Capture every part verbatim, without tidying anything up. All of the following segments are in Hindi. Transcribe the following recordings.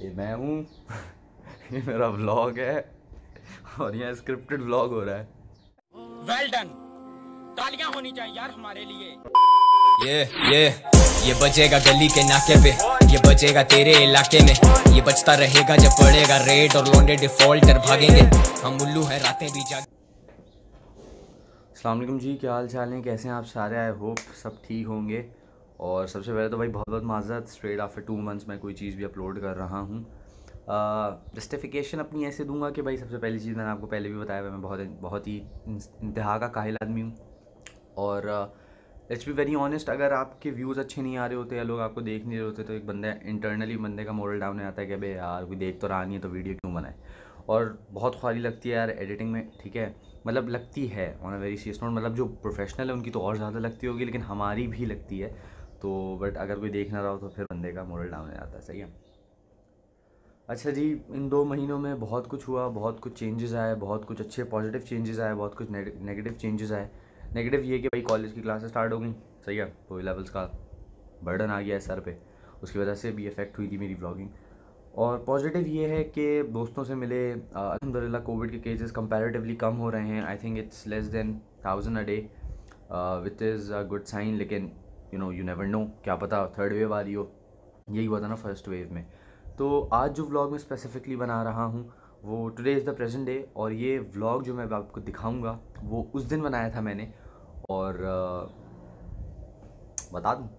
ये मैं हूँ। ये मेरा व्लॉग है और यहाँ स्क्रिप्टेड व्लॉग हो रहा है। वेल डन, तालियां होनी चाहिए यार हमारे लिए। ये ये ये बजेगा गली के नाके पे, ये बजेगा तेरे इलाके में, ये बजता रहेगा जब पड़ेगा रेड और लौंडे डिफॉल्टर भागेंगे। हम उल्लू है रातें भी जाग। अस्सलाम वालेकुम जी, क्या हाल चाल है, कैसे हैं आप सारे? आई होप सब ठीक होंगे। और सबसे पहले तो भाई बहुत बहुत माज़रत, स्ट्रेट आफ्टर टू मंथ्स मैं कोई चीज़ भी अपलोड कर रहा हूँ। जस्टिफिकेशन अपनी ऐसे दूंगा कि भाई सबसे पहली चीज़ मैंने आपको पहले भी बताया मैं बहुत बहुत ही इंतहा का काहिल आदमी हूँ। और लेट्स बी वेरी ऑनेस्ट, अगर आपके व्यूज़ अच्छे नहीं आ रहे होते या लोग आपको देख नहीं रहे होते तो एक बंदे इंटरनली बंदे का मोरल डाउन हो जाता है कि भाई यार कोई देख तो रहा नहीं है तो वीडियो क्यों बनाए। और बहुत ख्वारी लगती है यार एडिटिंग में, ठीक है, मतलब लगती है on a very serious note, मतलब जो प्रोफेशनल है उनकी तो और ज़्यादा लगती होगी, लेकिन हमारी भी लगती है। तो बट अगर कोई देख ना रहा हो तो फिर बंदे का मोरल डाउन हो जाता है, सही है। अच्छा जी, इन दो महीनों में बहुत कुछ हुआ, बहुत कुछ चेंजेस आए, बहुत कुछ अच्छे पॉजिटिव चेंजेस आए, बहुत कुछ नेगेटिव चेंजेस आए। नेगेटिव ये कि भाई कॉलेज की क्लासेस स्टार्ट हो गई, सही है, तो लेवल्स का बर्डन आ गया है सर पे, उसकी वजह से भी इफ़ेक्ट हुई थी मेरी व्लॉगिंग। और पॉजिटिव ये है कि दोस्तों से मिले, अल्हम्दुलिल्लाह कोविड के केसेस कंपैरेटिवली कम हो रहे हैं। I think it's less than thousand a day, which is a good sign. लेकिन you know you never know, क्या पता थर्ड वेव आ रही हो, यही हुआ था ना फर्स्ट वेव में। तो आज जो व्लॉग मैं स्पेसिफिकली बना रहा हूँ वो today is the present day, और ये व्लॉग जो मैं आपको दिखाऊंगा वो उस दिन बनाया था मैंने। और uh, बता दूँ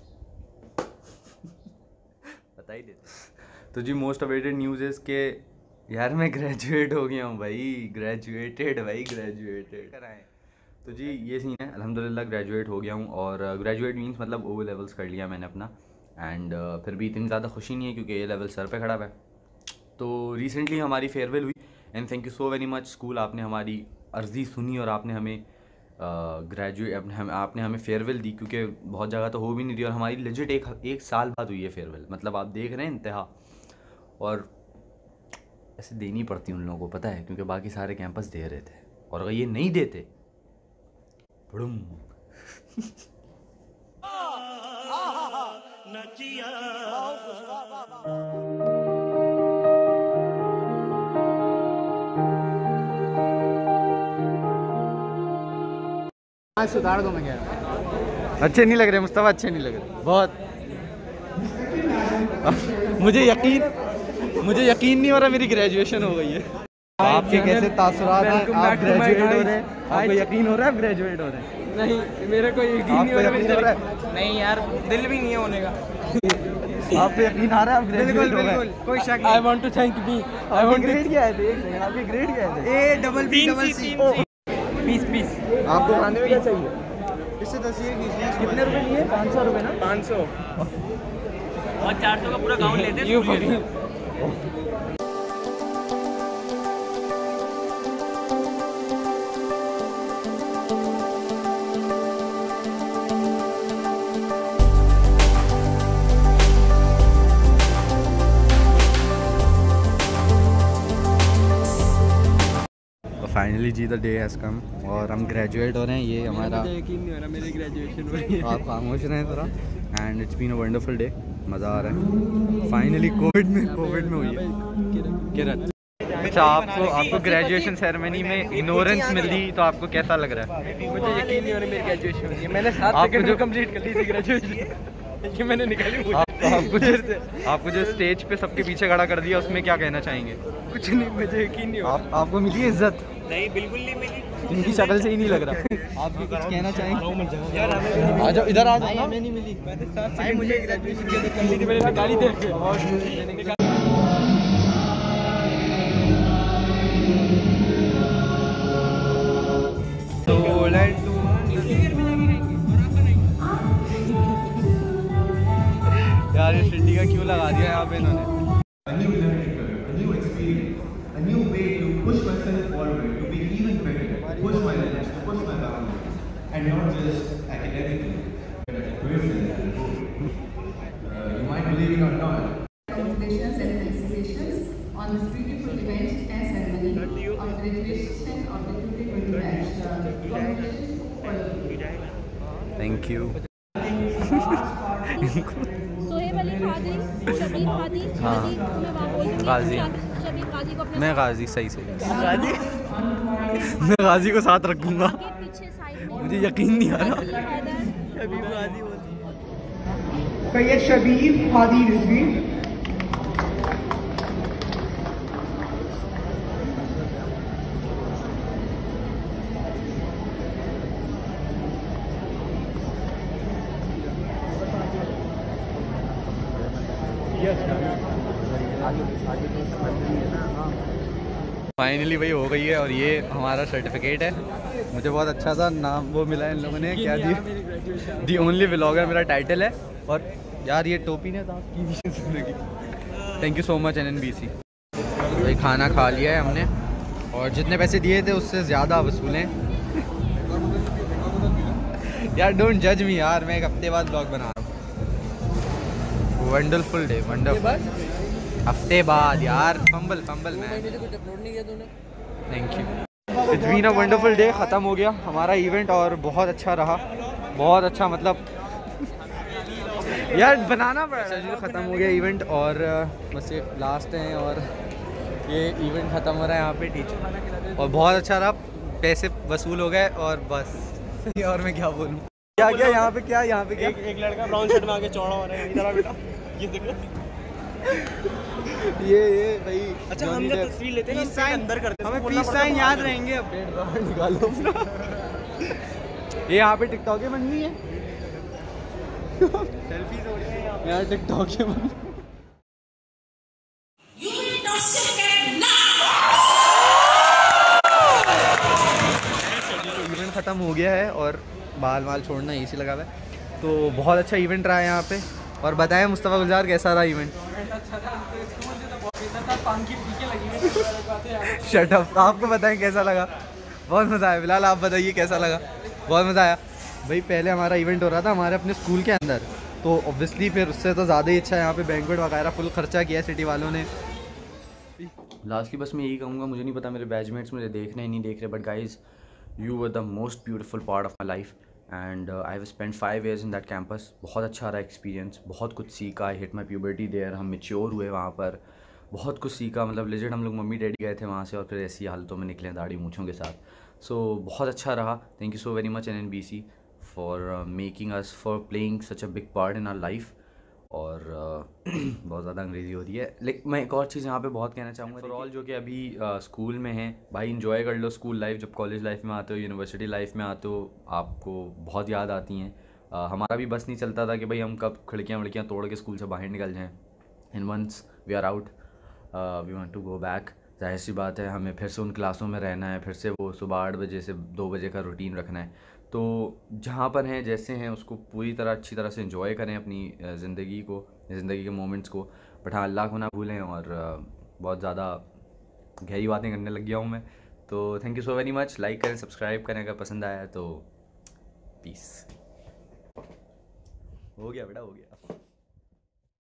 बता ही देते। तो जी मोस्ट अवेटेड न्यूज़ इज़ के यार मैं ग्रेजुएट हो गया हूँ भाई, ग्रेजुएटेड भाई, ग्रेजुएटेड कराएँ। तो जी ये सीन है, अल्हम्दुलिल्लाह ग्रेजुएट हो गया हूँ। और ग्रेजुएट मींस मतलब ओ लेवल्स कर लिया मैंने अपना। एंड uh, फिर भी इतनी ज़्यादा खुशी नहीं है क्योंकि ये लेवल सर पे खड़ा है। तो रिसेंटली हमारी फेयरवेल हुई and thank you so very much school, आपने हमारी अर्ज़ी सुनी और आपने हमें ग्रेजुएट uh, हम, आपने हमें फेयरवेल दी, क्योंकि बहुत जगह तो हो भी नहीं रही। और हमारी लेजिट एक एक साल बाद हुई है फेयरवेल, मतलब आप देख रहे हैं इंतहा। और ऐसे देनी पड़ती उन लोगों को, पता है, क्योंकि बाकी सारे कैंपस दे रहे थे, और अगर ये नहीं देते बड़ुम सुधार दो। मैं कह रहा अच्छे नहीं लग रहे मुस्तफा, अच्छे नहीं लग रहे बहुत। मुझे यकीन मुझे यकीन नहीं हो रहा मेरी ग्रेजुएशन हो गई है। आपके कैसे तासुरात हैं? आप ग्रेजुएट हो रहे हैं, आपको यकीन हो रहा है आप ग्रेजुएट हो रहे हैं? नहीं, मेरे को यकीन नहीं हो रहा है। नहीं यार, दिल भी नहीं है होने का। आपको यकीन आ रहा है आप ग्रेजुएट हो रहे हैं? कोई शक नहीं। I want to thank me. I want grade क्या है? देख रहे हैं आपके ग्रेड क्या है? A double B double C peace peace. आपको खाने में क्या चाहिए? इससे तस्वीर खींचनी है। कितने रुपए लिए? पाँच सौ रुपये ना? पाँच सौ और चार सौ का पूरा गाउन लेते हैं। फाइनली जी द डे हैज़ कम और हम ग्रेजुएट हो रहे हैं। ये हमारा यकीन नहीं हो रहा मेरी ग्रेजुएशन हो रही है। आप खामोश रहें थोड़ा। And it's been a wonderful day, मज़ा आ रहा है। फाइनली कोविड में कोविड में हुई है किरण। अच्छा, आपको आपको ग्रेजुएशन सेरेमनी में इग्नोरेंस मिली तो आपको कैसा लग रहा है? मुझे यकीन नहीं हो रहा मेरी ग्रेजुएशन हो रही है। मैंने सात सेकंड में कंप्लीट कर ली थी ग्रेजुएशन। ये मैंने निकाली। आप, आपको जो आपको जो स्टेज पे सबके पीछे खड़ा कर दिया उसमें क्या कहना चाहेंगे? कुछ नहीं, मुझे यकीन नहीं हो रहा। आप, आपको मिली है इज्जत? नहीं, बिल्कुल नहीं मिली। इनकी शक्ल से ही नहीं लग रहा। आप भी कुछ कहना चाहेंगे? यार हमें आ जाओ इधर, आ जाओ। हमें नहीं मिली। मैंने सात सेकंड मुझे ग्रेजुएशन के अंदर कर ली थी, मैंने निकाली थी और मैंने निकाली। यार ये सिंडी का क्यों लगा दिया यहाँ पे इन्होंने? A new learning curve, a new experience, a new way to push myself forward, to be even better, to push my limits, to push my boundaries, and not just academically, but personally and hopefully. Uh, you might believe it or not. Congratulations and felicitations on this beautiful event and ceremony of graduation of the twenty twenty batch. Congratulations for you. Thank you. Sohaib Ali हाँ गाजी, मैं गाजी सही से गाजी मैं गाजी को साथ रखूँगा, मुझे यकीन नहीं आ रहा। सैयद शबीर हादी रिजवी। फाइनली भाई हो गई है और ये हमारा सर्टिफिकेट है। मुझे बहुत अच्छा सा नाम वो मिला है इन लोगों ने, क्या दी दी ओनली व्लॉगर मेरा टाइटल है। और यार ये टोपी ने तो आपकी जिंदगी। Thank you so much N N B C. भाई खाना खा लिया है हमने और जितने पैसे दिए थे उससे ज़्यादा वसूलें। यार डोंट जज मी यार, मैं एक हफ्ते बाद ब्लॉग बना रहा हूँ। वंडरफुल डे, वंडरफुल हफ्ते बाद यार। फंबल फंबल मैं thank you. It's been a wonderful day. ख़त्म हो गया हमारा इवेंट और बहुत अच्छा रहा, बहुत अच्छा मतलब यार बनाना पड़ा। चलिए ख़त्म हो गया इवेंट और बस ये लास्ट है और ये इवेंट ख़त्म हो रहा है यहाँ पे टीचर और बहुत अच्छा रहा, पैसे वसूल हो गए और बस। और मैं क्या बोलूँ, क्या क्या यहाँ पे क्या यहाँ पे क्या एक, एक लड़का ब्राउन शर्ट में आके चौड़ा हो रहा है। इधर आ बेटा, ये देखो। ये ये भाई अच्छा हम जब तस्वीर लेते हैं ना अंदर करते हैं, हमें पीस साइन याद रहेंगे। अब पेट बाहर निकालो अपना। ये यहाँ पे टिकटॉक के बननी है, सेल्फीज हो रही है यहाँ टिकटॉक के बननी। इवेंट ख़त्म हो गया है और बाल वाल छोड़ना एसी लगा हुआ है, तो बहुत अच्छा इवेंट रहा है यहाँ पे। और बताएं मुस्तफ़ा गुलजार कैसा रहा इवेंट? शट अप, आपको बताएं कैसा लगा? बहुत मज़ा आया। फिलहाल आप बताइए कैसा लगा? बहुत मज़ा आया भाई। पहले हमारा इवेंट हो रहा था हमारे अपने स्कूल के अंदर, तो ऑब्वियसली फिर उससे तो ज़्यादा ही अच्छा यहाँ पे बैंक्वेट वगैरह फुल खर्चा किया सिटी वालों ने। लास्टली बस मैं यही कहूँगा, मुझे नहीं पता मेरे बैचमेट्स मुझे देख रहे हैं नहीं देख रहे, but guys you were the most beautiful part of my life and I have spend five years in that campus. बहुत अच्छा रहा एक्सपीरियंस, बहुत कुछ सीखा। I hit my puberty there, हम मेच्योर हुए वहाँ पर, बहुत कुछ सीखा। मतलब लेजेंड हम लोग मम्मी डैडी गए थे वहाँ से और फिर ऐसी हालतों में निकले दाढ़ी मूँछों के साथ। सो so, बहुत अच्छा रहा। Thank you so very much N N B C for making us for playing such a big part in our life. और uh, बहुत ज़्यादा अंग्रेज़ी हो रही है, लेकिन मैं एक और चीज़ यहाँ पे बहुत कहना चाहूँगा फॉर ऑल जो कि अभी स्कूल uh, में हैं, भाई इंजॉय कर लो स्कूल लाइफ। जब कॉलेज लाइफ में आते हो, यूनिवर्सिटी लाइफ में आते हो, आपको बहुत याद आती हैं। uh, हमारा भी बस नहीं चलता था कि भाई हम कब खिड़कियाँ वड़कियाँ तोड़ के स्कूल से बाहर निकल जाएँ। And once we are out we want to go back. जाहिर सी बात है हमें फिर से उन क्लासों में रहना है, फिर से वो सुबह आठ बजे से दो बजे का रूटीन रखना है। तो जहाँ पर हैं जैसे हैं उसको पूरी तरह अच्छी तरह से एंजॉय करें अपनी ज़िंदगी को, ज़िंदगी के मोमेंट्स को। बट हाँ, अल्लाह को ना भूलें। और बहुत ज़्यादा गहरी बातें करने लग गया हूँ मैं। तो thank you so very much. Like करें, सब्सक्राइब करें अगर पसंद आया तो। पीस। हो गया बेटा, हो गया।